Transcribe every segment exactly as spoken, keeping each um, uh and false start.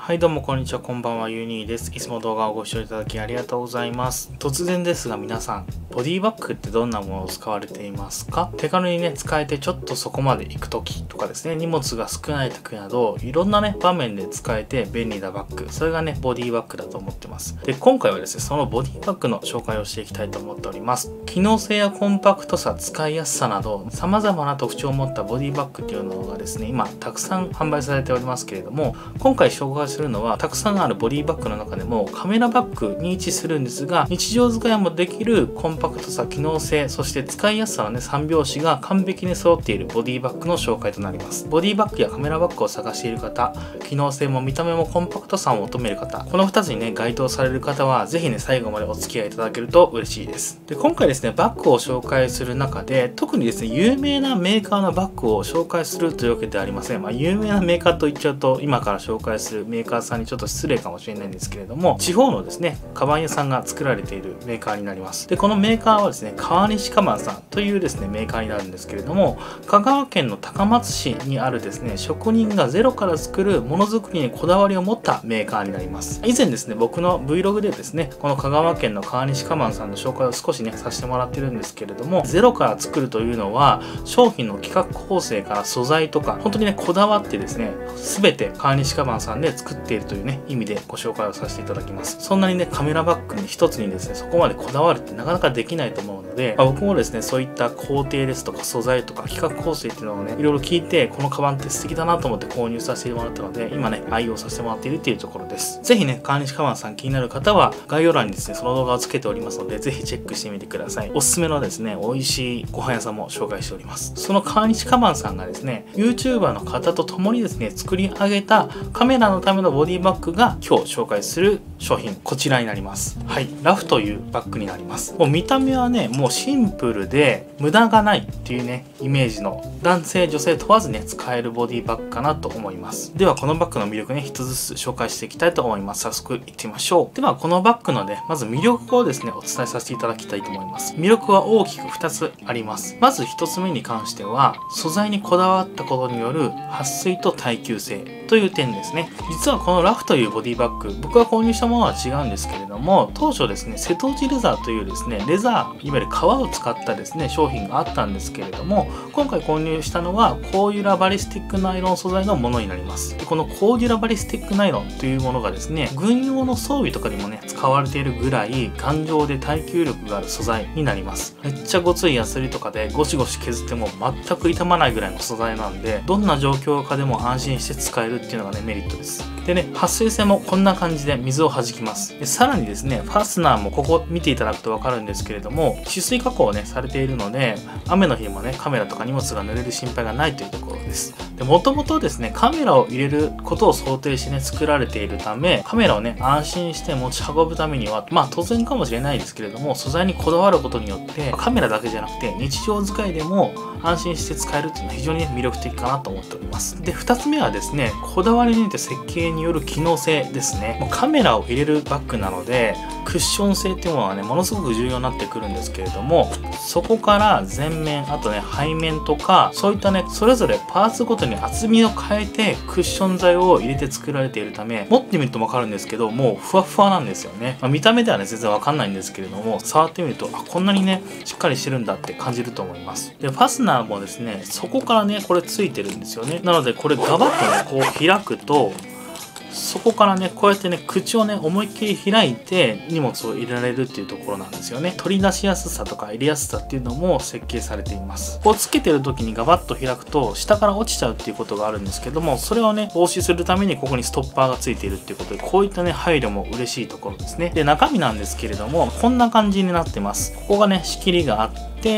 はい、どうもこんにちは、こんばんは、ユニーです。いつも動画をご視聴いただきありがとうございます。突然ですが皆さん、ボディバッグってどんなものを使われていますか？手軽にね、使えてちょっとそこまで行くときとかですね、荷物が少ない時など、いろんなね、場面で使えて便利なバッグ、それがね、ボディバッグだと思ってます。で、今回はですね、そのボディバッグの紹介をしていきたいと思っております。機能性やコンパクトさ、使いやすさなど、様々な特徴を持ったボディバッグっていうのがですね、今、たくさん販売されておりますけれども、今回紹介するのは、たくさんあるボディバッグの中でもカメラバッグに位置するんですが、日常使いもできるコンパクトさ、機能性、そして使いやすさのねさん拍子が完璧に揃っているボディバッグの紹介となります。ボディバッグやカメラバッグを探している方、機能性も見た目もコンパクトさを求める方、このふたつにね該当される方はぜひね最後までお付き合いいただけると嬉しいです。で、今回ですねバッグを紹介する中で特にですね有名なメーカーのバッグを紹介するというわけではありません。まあ、有名なメーカーと言っちゃうと今から紹介するメーカーさんにちょっと失礼かもしれないんですけれども、地方のですねカバン屋さんが作られているメーカーになります。で、このメーカーはですね川西カバンさんというですねメーカーになるんですけれども、香川県の高松市にあるですね職人がゼロから作るものづくりにこだわりを持ったメーカーになります。以前ですね僕の Vlog でですねこの香川県の川西カバンさんの紹介を少しねさせてもらってるんですけれども、ゼロから作るというのは商品の企画構成から素材とか本当にねこだわってですね全て川西カバンさんで作っているというね意味でご紹介をさせていただきます。そんなにねカメラバッグに一つにですねそこまでこだわるってなかなかできないと思うので、まあ、僕もですねそういった工程ですとか素材とか企画構成っていうのをねいろいろ聞いて、このカバンって素敵だなと思って購入させてもらったので、今ね愛用させてもらっているっていうところです。ぜひね川西カバンさん気になる方は概要欄にですねその動画をつけておりますので、ぜひチェックしてみてください。おすすめのですね美味しいご飯屋さんも紹介しております。その川西カバンさんがですね YouTuber の方と共にですね作り上げたカメラのためのボディバッグが今日紹介する商品、こちらになります。はい、ラフというバッグになります。もう見た目はねもうシンプルで無駄がないっていうねイメージの男性女性問わずね使えるボディバッグかなと思います。ではこのバッグの魅力ね一つずつ紹介していきたいと思います。早速いってみましょう。ではこのバッグのねまず魅力をですねお伝えさせていただきたいと思います。魅力は大きくふたつあります。まずひとつめに関しては素材にこだわったことによる撥水と耐久性という点ですね。実はこのラフというボディバッグ、僕が購入したものは違うんですけれども、当初ですね瀬戸内レザーというですねレザーいわゆる革を使ったですね商品があったんですけれども、今回購入したのはコーデュラバリスティックナイロン素材のものになります。で、このコーデュラバリスティックナイロンというものがですね軍用の装備とかにもね使われているぐらい頑丈で耐久力がある素材になります。めっちゃごついヤスリとかでゴシゴシ削っても全く傷まないぐらいの素材なんで、どんな状況下でも安心して使えるっていうのがねメリットです。でね、撥水性もこんな感じで水を弾きます。で、さらにですねファスナーもここ見ていただくと分かるんですけれども、止水加工をねされているので雨の日もねカメラとか荷物が濡れる心配がないというところです。で、もともとですねカメラを入れることを想定してね作られているため、カメラをね安心して持ち運ぶためにはまあ当然かもしれないですけれども、素材にこだわることによってカメラだけじゃなくて日常使いでも安心して使えるっていうのは非常に、ね、魅力的かなと思っております。で、ふたつめはですねこだわり抜いた設計による機能性ですね。もうカメラを入れるバッグなのでクッション性っていうものはねものすごく重要になってくるんですけれども、そこから前面あとね背面とかそういったねそれぞれパーツごとに厚みを変えてクッション材を入れて作られているため、持ってみると分かるんですけどもうふわふわなんですよね。まあ、見た目ではね全然分かんないんですけれども、触ってみるとあこんなにねしっかりしてるんだって感じると思います。で、ファスナーもですねそこからねこれついてるんですよね。なのでこれガバッとねこう開くとそこからねこうやってね口をね思いっきり開いて荷物を入れられるっていうところなんですよね。取り出しやすさとか入れやすさっていうのも設計されています。こうつけてる時にガバッと開くと下から落ちちゃうっていうことがあるんですけども、それをね防止するためにここにストッパーがついているっていうことで、こういったね配慮も嬉しいところですね。で、中身なんですけれどもこんな感じになってます。ここがね仕切りがあって、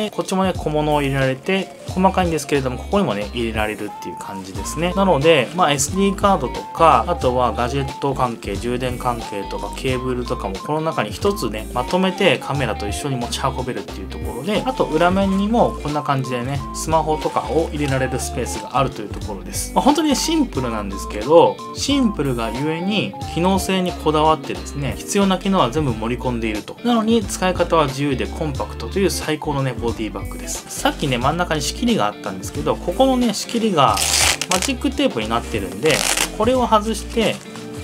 こっちもね小物を入れられて細かいんですけれどもここにもね入れられるっていう感じですね。なのでまあ エスディー カードとかあとはガジェット関係、充電関係とかケーブルとかもこの中に一つねまとめてカメラと一緒に持ち運べるっていうところで、あと裏面にもこんな感じでねスマホとかを入れられるスペースがあるというところです。まあ、本当にねシンプルなんですけど、シンプルがゆえに機能性にこだわってですね必要な機能は全部盛り込んでいると。なのに使い方は自由でコンパクトという最高のねボディバッグです。さっきね真ん中に仕切りがあったんですけど、ここのね仕切りがマジックテープになってるんで、これを外して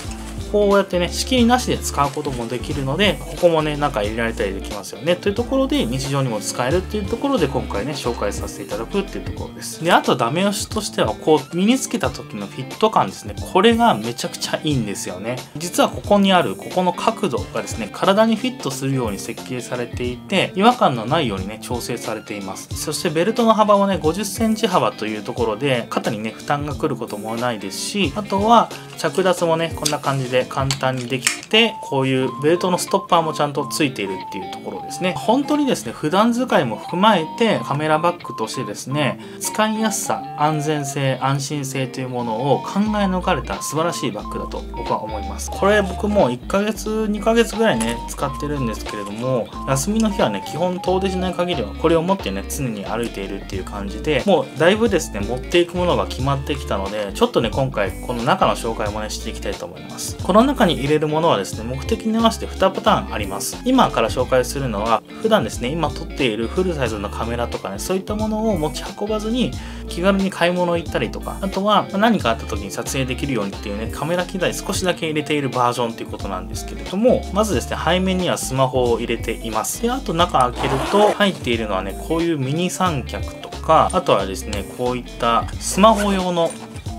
こうやってね、仕切りなしで使うこともできるので、ここもね、中入れられたりできますよね。というところで、日常にも使えるっていうところで、今回ね、紹介させていただくっていうところです。で、あとダメ押しとしては、こう、身につけた時のフィット感ですね。これがめちゃくちゃいいんですよね。実はここにある、ここの角度がですね、体にフィットするように設計されていて、違和感のないようにね、調整されています。そしてベルトの幅もね、ごじゅっセンチ幅というところで、肩にね、負担が来ることもないですし、あとは、着脱もね、こんな感じで簡単にできて、こういうベルトのストッパーもちゃんとついているっていうところですね。本当にですね、普段使いも踏まえて、カメラバッグとしてですね、使いやすさ、安全性、安心性というものを考え抜かれた素晴らしいバッグだと僕は思います。これ僕もいっかげつ、にかげつぐらいね、使ってるんですけれども、休みの日はね、基本遠出しない限りはこれを持ってね、常に歩いているっていう感じで、もうだいぶですね、持っていくものが決まってきたので、ちょっとね、今回この中の紹介もね、していきたいと思います。この中に入れるものはですね、目的に合わせてにパターンあります。今から紹介するのは、普段ですね、今撮っているフルサイズのカメラとかね、そういったものを持ち運ばずに、気軽に買い物行ったりとか、あとは何かあった時に撮影できるようにっていうね、カメラ機材少しだけ入れているバージョンっていうことなんですけれども、まずですね、背面にはスマホを入れています。で、あと中開けると入っているのはね、こういうミニ三脚とか、あとはですね、こういったスマホ用の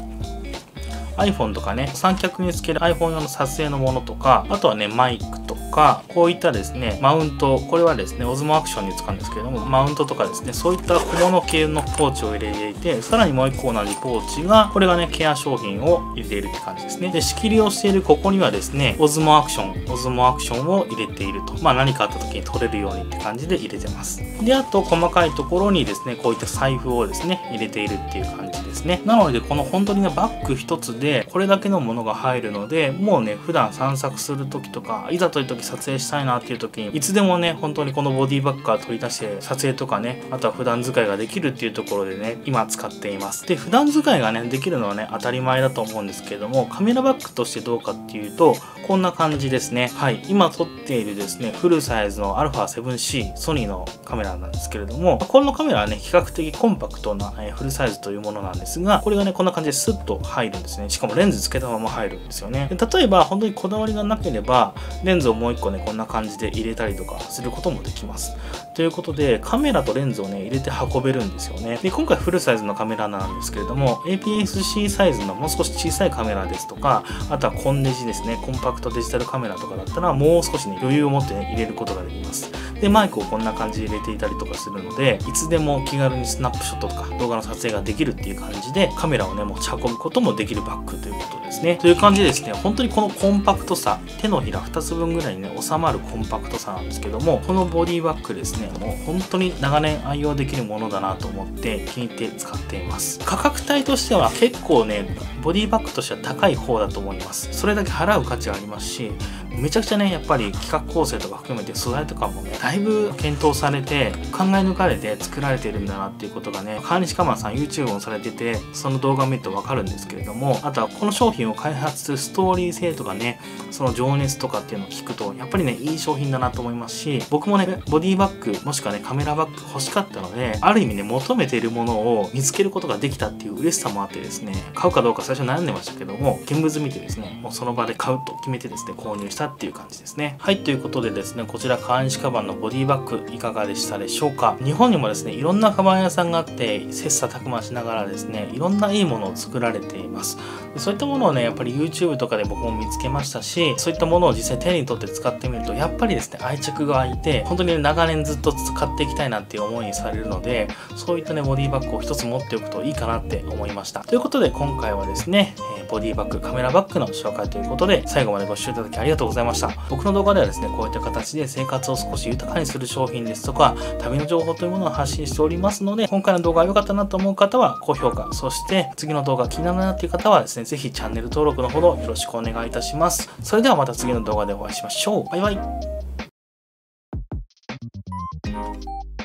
iPhone とかね、三脚につける iPhone 用の撮影のものとか、あとはね、マイクとか、こういったですね、マウント、これはですね、オズモアクションに使うんですけれども、マウントとかですね、そういった小物系のポーチを入れていて、さらにもう一個同じポーチが、これがね、ケア商品を入れているって感じですね。で、仕切りをしているここにはですね、オズモアクション、オズモアクションを入れていると。まあ何かあった時に取れるようにって感じで入れてます。で、あと細かいところにですね、こういった財布をですね、入れているっていう感じですね。なので、この本当にね、バッグ一つで、これだけのものが入るので、もうね、普段散策する時とか、いざという時撮影したいなっていう時に、いつでもね、本当にこのボディバッグから取り出して撮影とかね、あとは普段使いができるっていうところでね、今使っています。で、普段使いがね、できるのはね、当たり前だと思うんですけれども、カメラバッグとしてどうかっていうと、こんな感じですね。はい。今撮っているですね、フルサイズの アルファセブンシー ソニーのカメラなんですけれども、このカメラはね、比較的コンパクトな、えー、フルサイズというものなんですが、これがね、こんな感じでスッと入るんですね。しかもレンズつけたまま入るんですよね。で、例えば、本当にこだわりがなければ、レンズをもう一個ね、こんな感じで入れたりとかすることもできます。ということで、カメラとレンズをね、入れて運べるんですよね。で、今回フルサイズのカメラなんですけれども、エーピーエスシー サイズのもう少し小さいカメラですとか、あとはコンデジですね、コンパクトデジタルカメラとかだったら、もう少しね、余裕を持ってね、入れることができます。で、マイクをこんな感じで入れていたりとかするので、いつでも気軽にスナップショットとか動画の撮影ができるっていう感じで、カメラをね、持ち運ぶこともできるバッグということですね。という感じでですね、本当にこのコンパクトさ、手のひらふたつぶんぐらいにね、収まるコンパクトさなんですけども、このボディバッグですね、もう本当に長年愛用できるものだなと思って気に入って使っています。価格帯としては結構ね、ボディバッグとしては高い方だと思います。それだけ払う価値はありますし、めちゃくちゃね、やっぱり企画構成とか含めて素材とかもね、だいぶ検討されて、考え抜かれて作られているんだなっていうことがね、川西カマンさん YouTube もされてて、その動画を見るとわかるんですけれども、あとはこの商品を開発するストーリー性とかね、その情熱とかっていうのを聞くと、やっぱりね、いい商品だなと思いますし、僕もね、ボディバッグ、もしくはね、カメラバッグ欲しかったので、ある意味ね、求めているものを見つけることができたっていう嬉しさもあってですね、買うかどうか最初悩んでましたけども、現物見てですね、もうその場で買うと決めてですね、購入したっていう感じですね。はい、ということでですね、こちら川西カバンのボディバッグいかがでしたでしょうか。日本にもですね、いろんなカバン屋さんがあって、切磋琢磨しながらですね、いろんないいものを作られています。そういったものをね、やっぱり YouTube とかで僕も見つけましたし、そういったものを実際手に取って使ってみると、やっぱりですね、愛着が湧いて、本当に長年ずっと使っていきたいなっていう思いにされるので、そういったね、ボディバッグを一つ持っておくといいかなって思いました。ということで、今回はですね、えー、ボディバッグ、カメラバッグの紹介ということで、最後までご視聴いただきありがとうございました。僕の動画ではですね、こういった形で生活を少し豊かにする商品ですとか、旅の情報というものを発信しておりますので、今回の動画が良かったなと思う方は高評価、そして次の動画気になるなっていう方はですね、ぜひチャンネル登録のほどよろしくお願いいたします。それではまた次の動画でお会いしましょう。バイバイ。